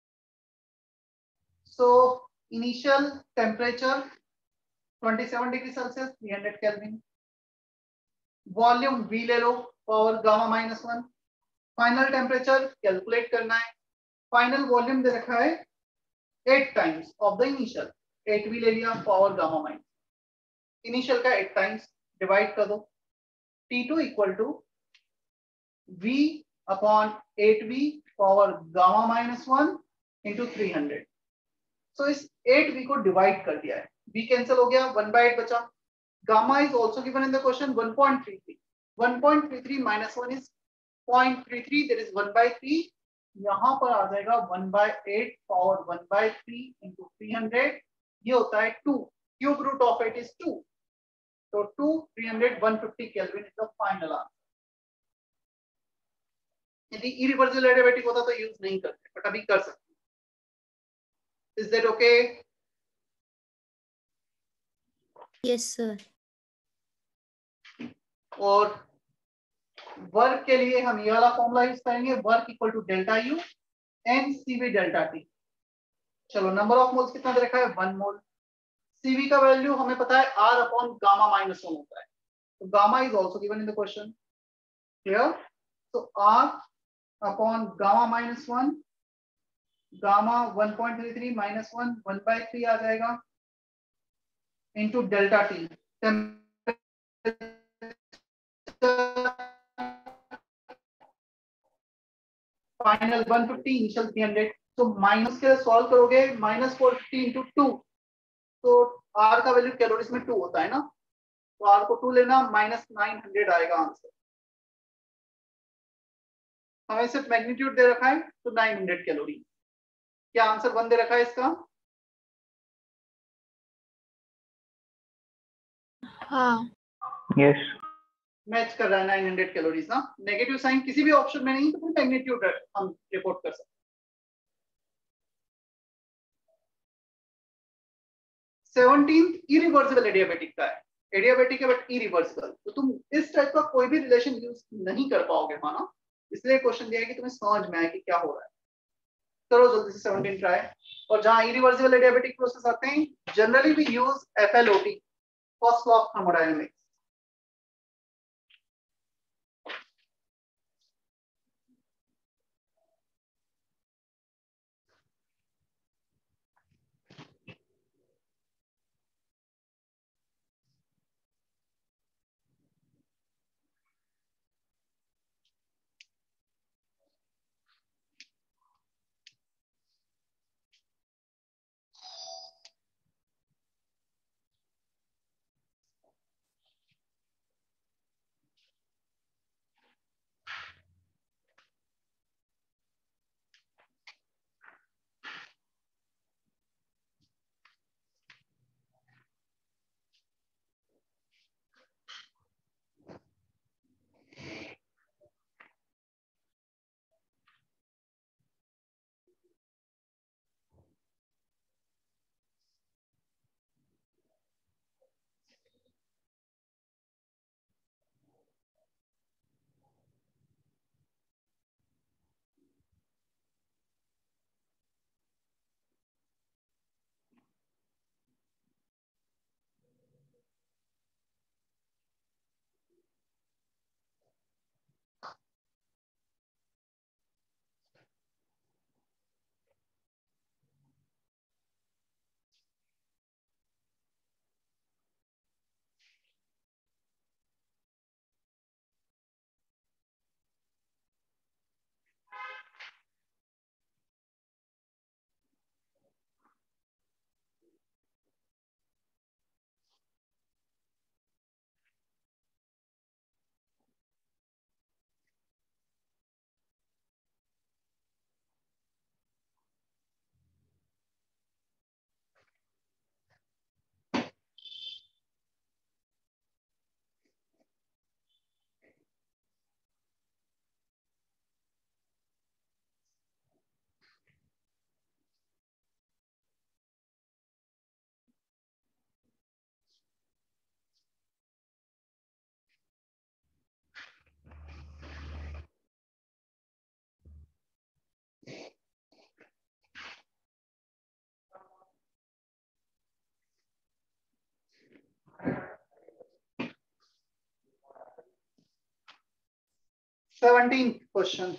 सो इनिशियल टेम्परेचर सत्ताईस डिग्री सेल्सियस तीन सौ केल्विन, वॉल्यूम V ले लो power gamma minus one, final temperature calculate करना है। फाइनल वॉल्यूम दे रखा है eight times of the initial, eight V ले लिया पावर गामा माइनस, इनिशियल का एट टाइम्स डिवाइड कर दो, T two equal to V upon eight V power gamma minus one into three hundred. So इस eight we को divide कर दिया है, V कैंसिल हो गया, वन बाई एट बचा। Gamma is also given in the question one point three three. one point three three minus one is zero point three three, that is one by three. यहाँ पर आ जाएगा one by eight power one by three into three hundred. ये होता है two. Cube root of eight is two. So two, three hundred, one fifty Kelvin is the final answer. यदि irreversible adiabatic होता तो use नहीं करते, but अभी कर सकते। Is that okay? Yes, sir. और वर्क के लिए हम ये वाला फॉर्मूला यूज करेंगे, work equal to delta U N CV delta T. चलो नंबर ऑफ मोल्स कितना दे रखा है, वन मोल। सीवी का वैल्यू हमें पता है R upon gamma minus one होता है, तो gamma is also given in the question, clear. तो R upon gamma minus one, gamma one point three three minus one, one by three आ जाएगा into delta T. Final one fifty, initial three hundred. तो minus के solve करोगे, minus four fifty into two, तो R का value calories में two होता है ना, तो आर को टू लेना, माइनस नाइन हंड्रेड आएगा आंसर। हमें सिर्फ मैग्नीट्यूड दे रखा है तो नाइन हंड्रेड कैलोरी। क्या आंसर वन दे रखा है इसका? हाँ यस मैच कर रहा है नाइन हंड्रेड कैलोरीज ना। नेगेटिव साइन किसी भी ऑप्शन में नहीं, तो फिर मैग्नीट्यूड हम रिपोर्ट कर सकते हैं। सेवनटीन्थ इरिवर्सिबल एडियाबेटिक का है, एडियाबेटिक है बट इरिवर्सिबल, तो तुम इस टाइप का कोई भी रिलेशन यूज नहीं कर पाओगे माना, इसलिए क्वेश्चन दिया है कि तुम्हें समझ में आए कि क्या हो रहा है। करो जल्दी से सेवनटीन ट्राई। और जहां इरिवर्सिबल एडियाबेटिक प्रोसेस आते हैं, generally we use F L O T, first law of thermodynamics. seventeenth question.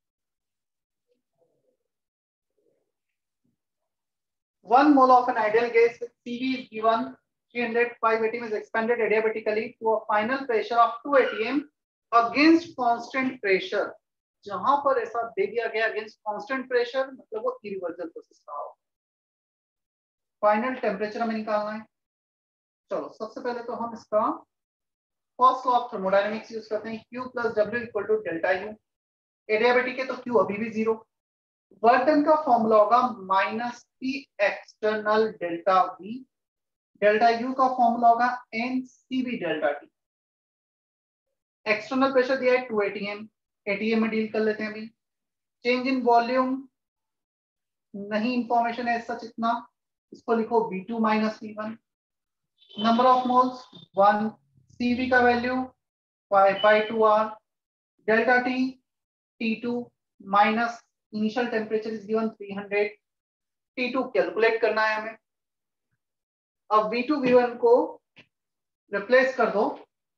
One mole of an ideal gas with C V is given three hundred, five A T M is expanded adiabatically to a final pressure of two A T M against constant pressure. जहां पर ऐसा दे दिया गया against constant pressure, मतलब वो irreversible process का हो। Final temperature हमें निकालना है। चलो सबसे पहले तो हम इसका first law of thermodynamics use करते हैं, Q plus W equal to delta U. Adiabatic है तो Q अभी भी जीरो। वर्क डन का फॉर्मूला होगा minus P external delta V. Delta U का फॉर्मूला होगा N C B delta T. External pressure दिया है two A T M, A T M में डील कर लेते हैं अभी। चेंज इन वॉल्यूम नहीं, इंफॉर्मेशन है सच इतना, इसको लिखो V two minus V one. Number of moles one, CV का value five by two R, delta T T two minus initial temperature is given three hundred, T two calculate करना है हमें। अब वी टू वी वन को replace कर दो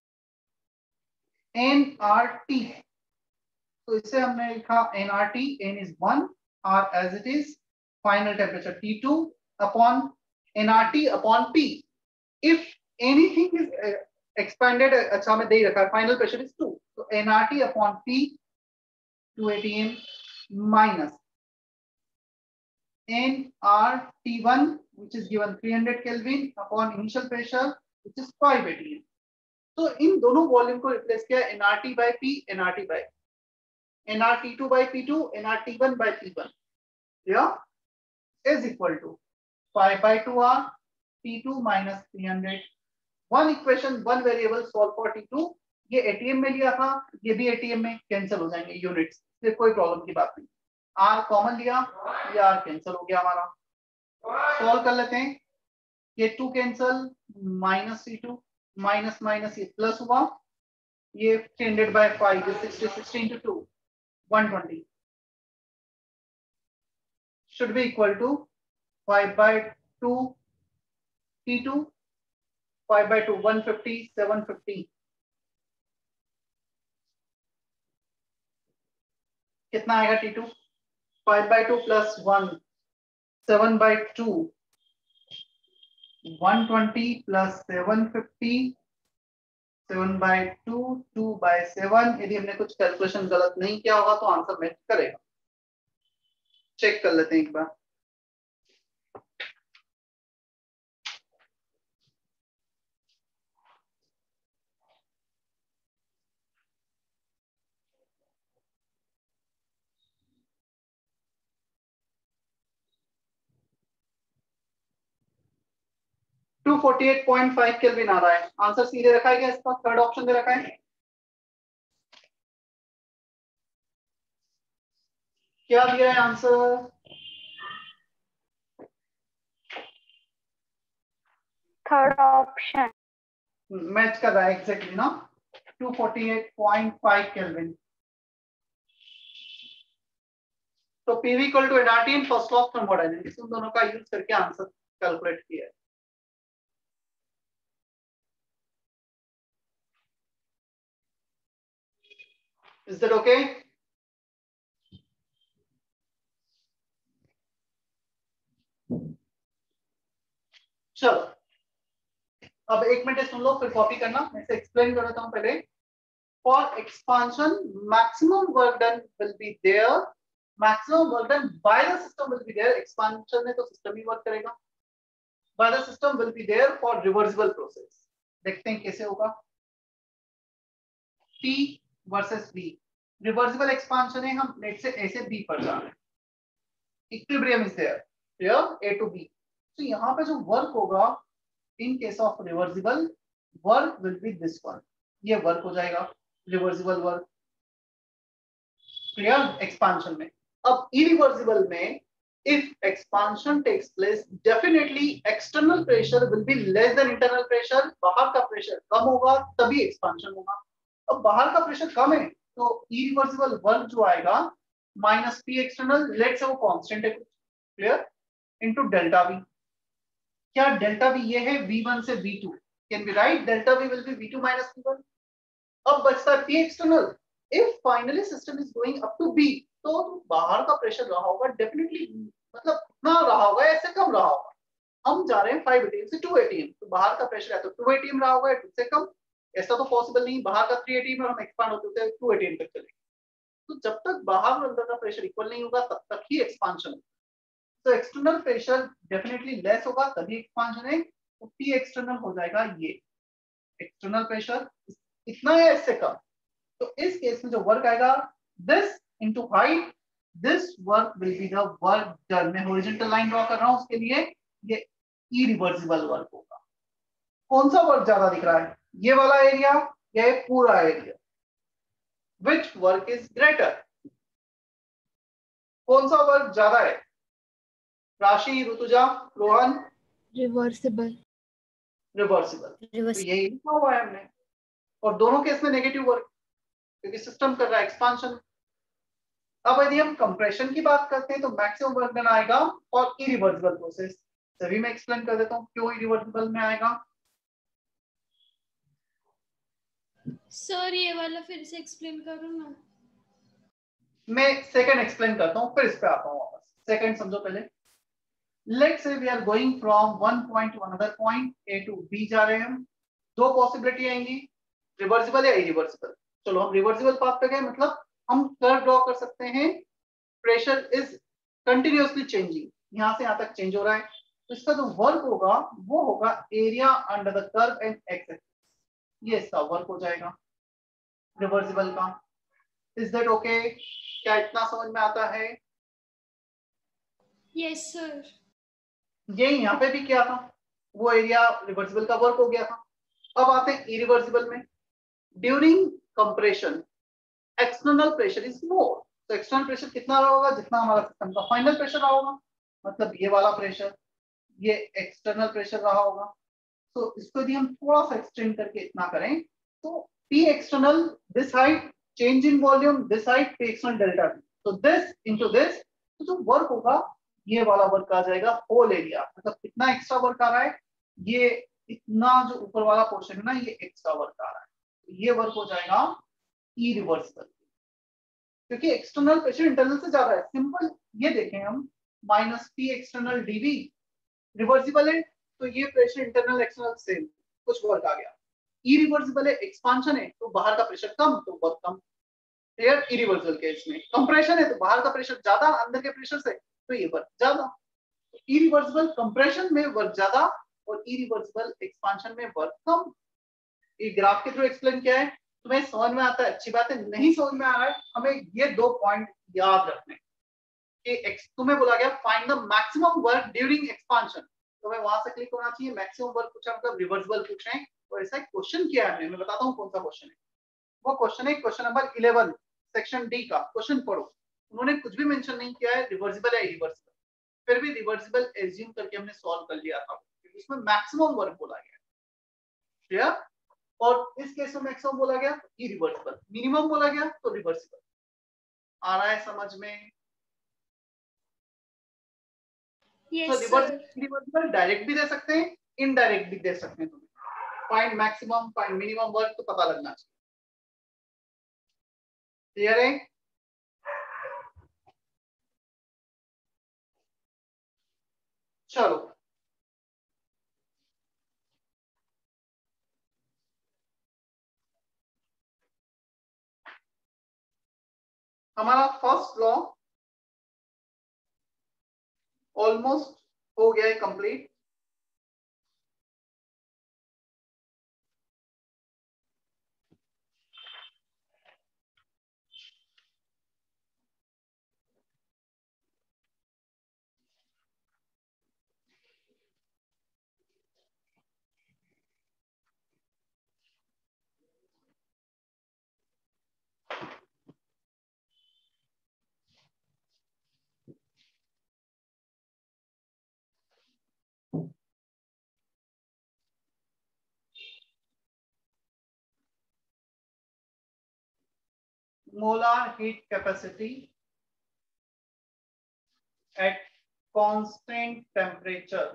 N R T, तो इसे हमने लिखा N R T, N is one, R as it is, final temperature T two upon N R T upon P. If anything is expended, अच्छा हमें दे ही रखा है फाइनल प्रेशर इज टू, तो N R T upon P two A T M minus N R T one which is given three hundred Kelvin upon initial pressure which is five A T M। तो इन दोनों volume को replace किया N R T by P, N R T by N R T two by P two, N R T one by P one, yeah, is equal to five by two R T two minus three hundred। One equation, one variable solve for T two। ये A T M में लिया था, ये भी A T M में cancel हो जाएंगे units, फिर कोई प्रॉब्लम की बात नहीं। R कॉमन लिया, ये R कैंसिल हो गया हमारा। सॉल्व कर लेते हैं, ये two cancel, minus C two, minus minus ये प्लस हुआ, ये three hundred by five, sixty, sixty into two, one twenty should be equal to five by two T two, five by two, one fifty, seven fifty। कितना आएगा T two? five by two plus one, seven by two, one twenty plus seven fifty, seven by two, two by seven। यदि हमने कुछ calculation गलत नहीं किया होगा तो आंसर मैच करेगा। चेक कर लेते हैं एक बार। Two forty eight point five kelvin आ रहा है। आंसर सी दे रखा है क्या? इसका थर्ड ऑप्शन दे रखा है, क्या दिया है आंसर? थर्ड ऑप्शन मैच कर रहा है एग्जैक्टली ना, two forty eight point five kelvin. तो PV equal to NRT in first law of thermodynamics, उन दोनों का यूज करके आंसर कैलकुलेट किया है। Is that okay? चलो अब एक मिनट सुन लो, फिर कॉपी करना। मैं इसे एक्सप्लेन कर देता हूं पहले। For expansion maximum work done will be there, maximum work done by the system will be there. Expansion में तो सिस्टम ही वर्क करेगा। By the system will be there for reversible process. देखते हैं कैसे होगा। T versus B, reversible expansion है, हम नेट से A से B पर जा रहे हैं। Equilibrium is there, here A to B। तो यहाँ पे जो वर्क होगा in case of reversible, work will be this one, ये वर्क हो जाएगा रिवर्सिबल वर्क, क्लियर? एक्सपांशन में। अब इरिवर्सिबल में if expansion takes place, definitely external pressure will be less than internal pressure. बाहर का प्रेशर कम होगा तभी एक्सपांशन होगा। अब बाहर का प्रेशर कम है तो इरिवर्सिबल वर्क जो आएगा माइनस पी एक्सटर्नल, लेट से वो कांस्टेंट है, क्लियर, इनटू डेल्टा वी। क्या डेल्टा वी ये है वी वन से V two, can be write delta V will be V two minus V one. अब बचता है P external, if finally system is going up to B, तो बाहर का प्रेशर रहा होगा डेफिनेटली, मतलब कितना रहा होगा, ऐसे कम रहा होगा। हम जा रहे हैं फाइव एटीएम से टू एटीएम, तो बाहर का प्रेशर है तो टू एटीएम रहा होगा, टू से कम। ऐसा तो पॉसिबल नहीं, बाहर का थ्री एटीएम और हम एक्सपांड होते होते टू एटीएम तक चलेंगे। तो जब तक बाहर और अंदर का प्रेशर इक्वल नहीं होगा तब तक ही एक्सपांशन होगा। तो एक्सटर्नल प्रेशर डेफिनेटली लेस होगा तभी एक्सपांशन है, तो पी एक्सटर्नल हो जाएगा ये एक्सटर्नल प्रेशर इतना है, इससे कम। तो इस केस में जो वर्क आएगा this into height, this work will be the work done. मैं हॉरिजॉन्टल लाइन ड्रॉ कर रहा हूं, उसके लिए ये इरिवर्सिबल वर्क होगा। कौन सा वर्क ज्यादा दिख रहा है, ये वाला एरिया या ये पूरा area? Which work is greater? कौन सा वर्क ज्यादा है? राशि, ऋतुजा, रोहन? रिवर्सिबल। रिवर्सिबल, तो यही लिखा हुआ है हमने। और दोनों केस में नेगेटिव वर्क, क्योंकि सिस्टम कर रहा है एक्सपांशन। अब यदि हम कंप्रेशन की बात करते हैं तो मैक्सिमम वर्क डन आएगा और इरिवर्सिबल प्रोसेस। सभी मैं एक्सप्लेन कर देता हूँ क्यों इरिवर्सिबल में आएगा। सर ये वाला फिर से एक्सप्लेन करो ना। मैं सेकंड एक्सप्लेन करता हूँ फिर इस पे आता हूँ वापस। सेकंड समझो पहले। Let's say we are going from one point to another point, A to B जा रहे हैं हम। दो पॉसिबिलिटी आएंगी, रिवर्सिबल या इरिवर्सिबल। चलो हम रिवर्सिबल पाथ पे गए, मतलब हम कर्व ड्रॉ कर सकते हैं। प्रेशर इज कंटिन्यूअसली चेंजिंग, यहाँ से यहाँ तक चेंज हो रहा है, तो इसका जो वर्क होगा वो होगा area under the curve and X axis. ये इसका वर्क हो जाएगा रिवर्सिबल का। Is that okay? क्या इतना समझ में आता है? Yes sir. ये यहाँ पे भी किया था, वो एरिया रिवर्सिबल का वर्क हो गया था। अब आते हैं इरिवर्सिबल में। During compression external pressure is more, तो एक्सटर्नल प्रेशर कितना रहा होगा? जितना हमारा सिस्टम का फाइनल प्रेशर रहा होगा, मतलब ये वाला प्रेशर, ये एक्सटर्नल प्रेशर रहा होगा। तो इसको यदि हम थोड़ा सा एक्सटेंड करके इतना करें तो P external this height, change in volume this height, P external delta T, तो दिस इनटू दिस, तो जो वर्क होगा ये वाला वर्क आ जाएगा होल एरिया। मतलब कितना एक्स्ट्रा वर्क आ रहा है, ये इतना जो ऊपर वाला पोर्शन है ना, ये एक्स्ट्रा वर्क आ रहा है, तो ये वर्क हो जाएगा इरिवर्सिबल, क्योंकि एक्सटर्नल प्रेशर इंटरनल से ज्यादा है। सिंपल ये देखें हम, minus P external DV reversible है, तो ये प्रेशर इंटरनल एक्सटर्नल सेम, कुछ वर्क आ गया। इरिवर्सिबल है, एक्सपांशन है, तो बाहर का प्रेशर कम तो वर्क कम। क्लियर? इरिवर्सिबल केस में कंप्रेशन है तो बाहर का प्रेशर ज्यादा अंदर के प्रेशर से, तो ये वर्क ज्यादा। इरिवर्सिबल कंप्रेशन में वर्क ज्यादा और इरिवर्सिबल एक्सपांशन में वर्क कम। ये ग्राफ के थ्रू एक्सप्लेन किया है, तुम्हें समझ में आता है, अच्छी बात है। नहीं समझ में आ रहा है, हमें ये दो पॉइंट याद रखने कि तुम्हें बोला गया find the maximum work during expansion, तो मैं वहां से क्लिक होना चाहिए। मैक्सिमम वर्क पूछा मतलब रिवर्सिबल पूछ रहे हैं, और ऐसा क्वेश्चन किया है हमने। मैं बताता हूँ कौन सा क्वेश्चन है। वो क्वेश्चन है question number eleven section D का। क्वेश्चन पढ़ो, उन्होंने कुछ भी मेंशन नहीं किया है रिवर्सिबल या इरिवर्सिबल, फिर भी रिवर्सिबल एज्यूम करके हमने सॉल्व कर लिया था, क्योंकि इसमें मैक्सिमम वर्क बोला गया। क्लियर? और इस केस में मैक्सिमम बोला गया तो इरिवर्सिबल, मिनिमम बोला गया तो रिवर्सिबल। आ रहा है समझ में? यस तो सर। रिवर्सिबल डायरेक्ट भी दे सकते हैं, इनडायरेक्ट भी दे सकते हैं। तुम्हें find maximum find minimum work तो पता लगना चाहिए। क्लियर है? चलो हमारा फर्स्ट लॉ ऑलमोस्ट हो गया है complete. molar heat capacity at constant temperature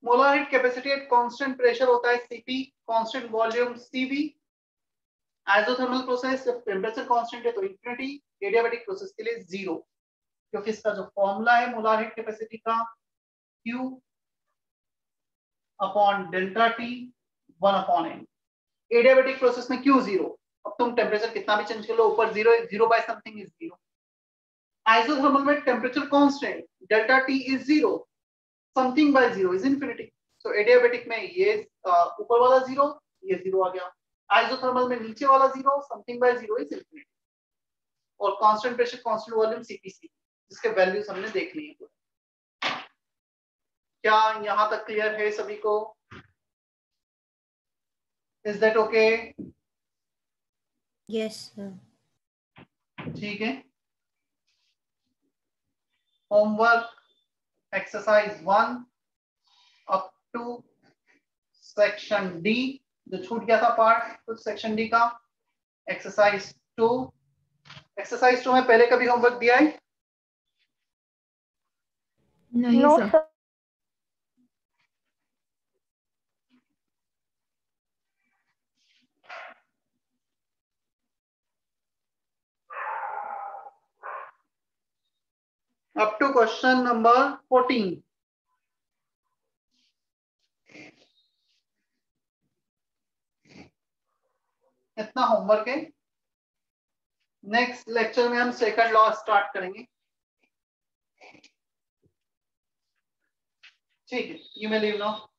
molar heat capacity at constant pressure होता है CP, constant volume CV. Isothermal process जब टेम्परेचर कांस्टेंट है तो इंफिनिटी, एडियाबैटिक प्रोसेस के लिए जीरो, क्योंकि इसका जो फॉर्मूला है मोलर हीट कैपेसिटी का Q upon delta T one upon N. Adiabatic process में Q जीरो, अब तुम टेम्परेचर कितना भी चेंज कर लो ऊपर zero, zero by something is zero. Isothermal में temperature constant delta T is zero, something by zero is infinity. So adiabatic में ये ऊपर वाला जीरो, ये जीरो आ गया। आइसोथर्मल में नीचे वाला zero, something by zero is infinity. और constant pressure constant volume C P C, जिसके वैल्यूज हमने देख लिए हैं। क्या यहां तक क्लियर है सभी को? Is that okay? Yes sir. ठीक है। Homework exercise one up to section D, जो छूट गया था पार्ट तो सेक्शन डी का। एक्सरसाइज टू, एक्सरसाइज टू में पहले कभी होमवर्क दिया है? नहीं no sir. Sir. Up to question number fourteen. इतना होमवर्क है। नेक्स्ट लेक्चर में हम सेकंड लॉ स्टार्ट करेंगे। ठीक है, यू मे लीव नाउ।